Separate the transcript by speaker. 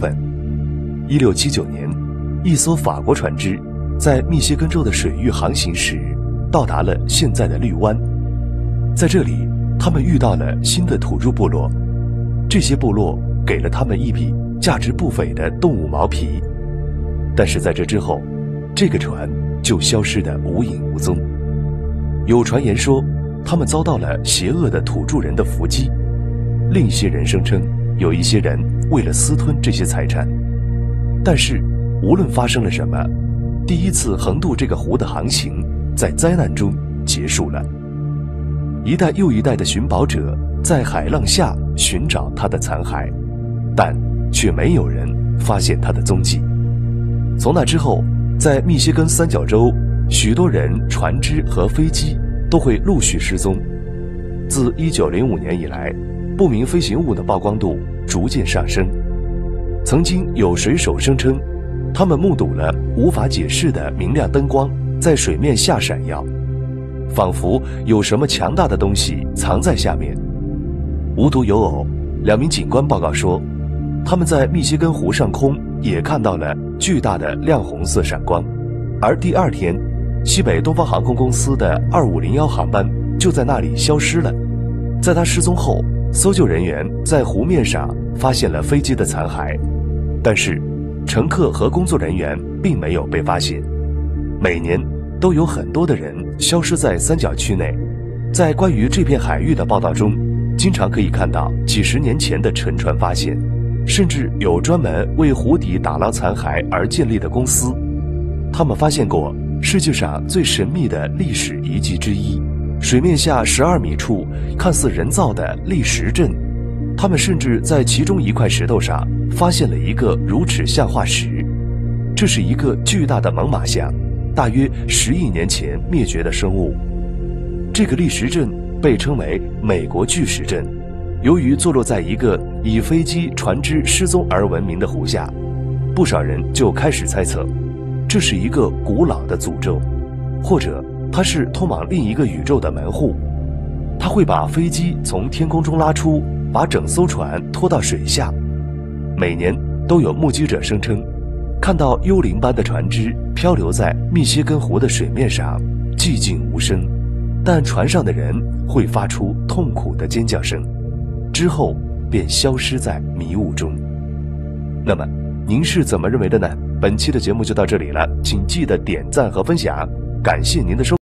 Speaker 1: 分。1679年，一艘法国船只在密歇根州的水域航行时，到达了现在的绿湾。在这里，他们遇到了新的土著部落，这些部落给了他们一笔价值不菲的动物毛皮。但是在这之后，这个船就消失得无影无踪。有传言说，他们遭到了邪恶的土著人的伏击。另一些人声称，有一些人为了私吞这些财产。但是无论发生了什么，第一次横渡这个湖的航行在灾难中结束了。一代又一代的寻宝者在海浪下寻找他的残骸，但却没有人发现他的踪迹。从那之后，在密歇根三角洲，许多人、船只和飞机都会陆续失踪。自1905年以来，不明飞行物的曝光度逐渐上升。曾经有水手声称，他们目睹了无法解释的明亮灯光在水面下闪耀，仿佛有什么强大的东西藏在下面。无独有偶，2名警官报告说，他们在密歇根湖上空也看到了巨大的亮红色闪光。而第二天，西北东方航空公司的2501航班就在那里消失了。在它失踪后，搜救人员在湖面上发现了飞机的残骸，但是乘客和工作人员并没有被发现。每年都有很多的人消失在三角区内。在关于这片海域的报道中，经常可以看到几十年前的沉船发现，甚至有专门为湖底打捞残骸而建立的公司。他们发现过世界上最神秘的历史遗迹之一，水面下12米处看似人造的砾石阵。他们甚至在其中一块石头上发现了一个乳齿象化石，这是一个巨大的猛犸象，大约10亿年前灭绝的生物。这个砾石阵被称为美国巨石阵，由于坐落在一个以飞机、船只失踪而闻名的湖下，不少人就开始猜测，这是一个古老的诅咒，或者它是通往另一个宇宙的门户。它会把飞机从天空中拉出，把整艘船拖到水下。每年都有目击者声称，看到幽灵般的船只漂流在密歇根湖的水面上，寂静无声，但船上的人会发出痛苦的尖叫声，之后便消失在迷雾中。那么您是怎么认为的呢？本期的节目就到这里了，请记得点赞和分享，感谢您的收看。